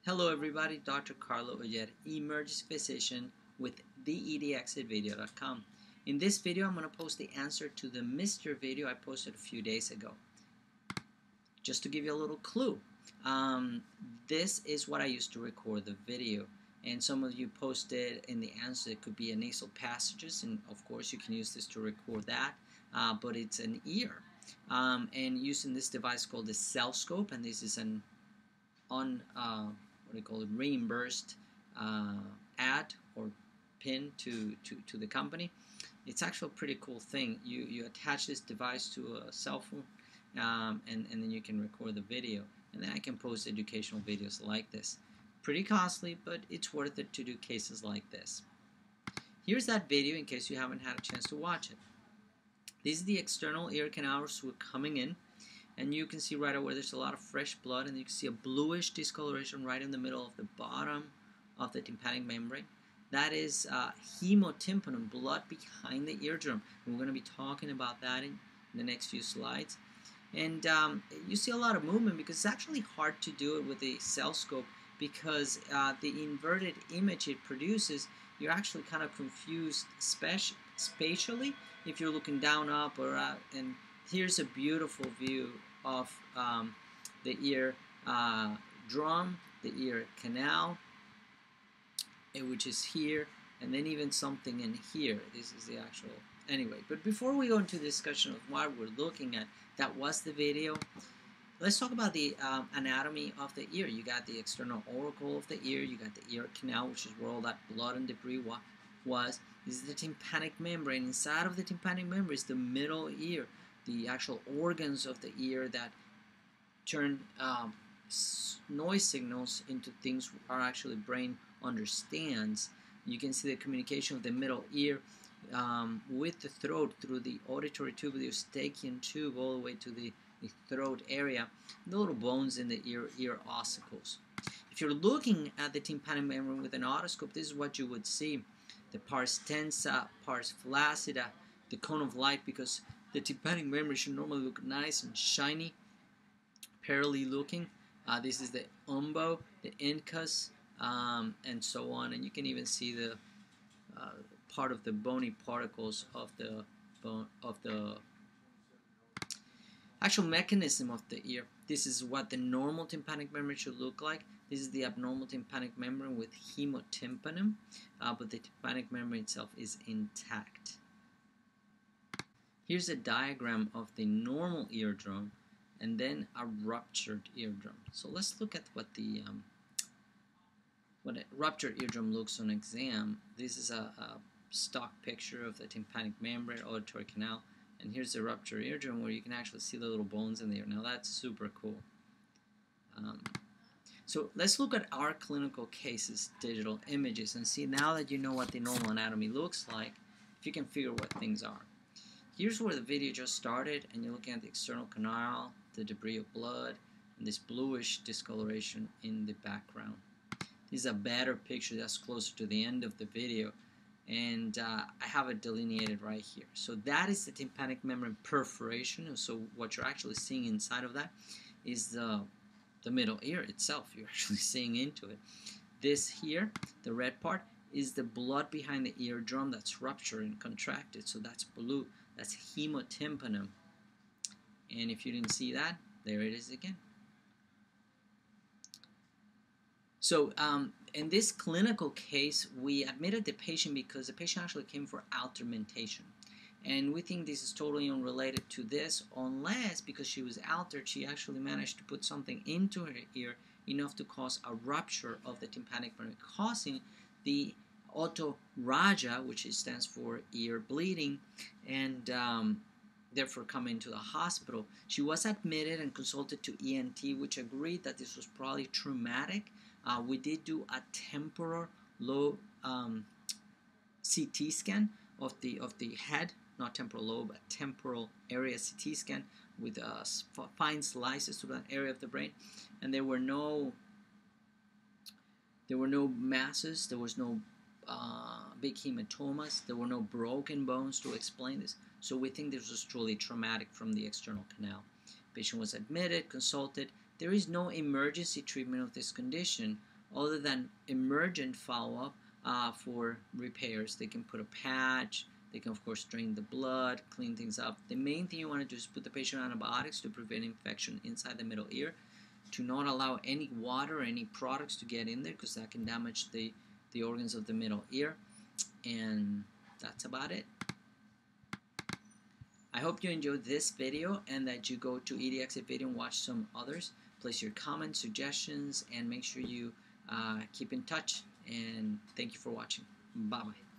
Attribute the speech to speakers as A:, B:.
A: Hello everybody, Dr. Carlo Oyer, emergency physician with DrER.tv. In this video, I'm going to post the answer to the Mr. video I posted a few days ago. Just to give you a little clue, this is what I used to record the video. And some of you posted in the answer it could be a nasal passages, and of course you can use this to record that, but it's an ear. And using this device called the cell scope, and this is an reimbursed ad or pin to the company. It's actually a pretty cool thing. You attach this device to a cell phone, and then you can record the video, and then I can post educational videos like this. Pretty costly, but it's worth it to do cases like this. Here's that video in case you haven't had a chance to watch it. This is the external ear canals who are coming in, and you can see right away there's a lot of fresh blood, and you can see a bluish discoloration right in the middle of the bottom of the tympanic membrane. That is hemotympanum, blood behind the eardrum. And we're going to be talking about that in the next few slides. And you see a lot of movement because it's actually hard to do it with the cell scope because the inverted image it produces, you're actually kind of confused spatially if you're looking down, up, or out. And here's a beautiful view of the ear drum, the ear canal, which is here, and then even something in here. This is the actual, anyway. But before we go into the discussion of what we're looking at, that was the video. Let's talk about the anatomy of the ear. You got the external auricle of the ear, you got the ear canal, which is where all that blood and debris was. This is the tympanic membrane. Inside of the tympanic membrane is the middle ear, the actual organs of the ear that turn noise signals into things our actually brain understands. You can see the communication of the middle ear with the throat through the auditory tube, the eustachian tube, all the way to the throat area, the little bones in the ear ossicles. If you're looking at the tympanic membrane with an otoscope, this is what you would see: the pars tensa, pars flaccida, the cone of light, because the tympanic membrane should normally look nice and shiny, pearly looking. This is the umbo, the incus, and so on. And you can even see the part of the bony particles of the actual mechanism of the ear. This is what the normal tympanic membrane should look like. This is the abnormal tympanic membrane with hemotympanum, but the tympanic membrane itself is intact. Here's a diagram of the normal eardrum and then a ruptured eardrum. So let's look at what a ruptured eardrum looks on exam. This is a stock picture of the tympanic membrane, auditory canal, and here's the ruptured eardrum where you can actually see the little bones in there. Now that's super cool. So let's look at our clinical cases, digital images, and see, now that you know what the normal anatomy looks like, if you can figure what things are. Here's where the video just started, and you're looking at the external canal, the debris of blood, and this bluish discoloration in the background. This is a better picture that's closer to the end of the video, and I have it delineated right here. So that is the tympanic membrane perforation. So what you're actually seeing inside of that is the middle ear itself. You're actually seeing into it. This here, the red part, is the blood behind the eardrum that's ruptured and contracted. So that's blue. That's hemotympanum. And if you didn't see that, there it is again. So in this clinical case, we admitted the patient because the patient actually came for altermentation. And we think this is totally unrelated to this, unless because she was altered, she actually managed to put something into her ear enough to cause a rupture of the tympanic membrane, causing the otorrhea, which stands for ear bleeding, and therefore coming to the hospital. She was admitted and consulted to ENT, which agreed that this was probably traumatic. We did do a temporal lobe CT scan of the head, not temporal lobe, but temporal area CT scan with fine slices to that area of the brain, and there were no masses, there was no big hematomas, there were no broken bones to explain this. So we think this was truly traumatic from the external canal. Patient was admitted, consulted. There is no emergency treatment of this condition. other than emergent follow-up for repairs. They can put a patch. They can, of course, drain the blood, clean things up. The main thing you want to do is put the patient on antibiotics to prevent infection inside the middle ear, to not allow any water or any products to get in there, because that can damage the organs of the middle ear. And that's about it. I hope you enjoyed this video and that you go to EDX video and watch some others. Place your comments, suggestions, and make sure you keep in touch. And thank you for watching. Bye-bye.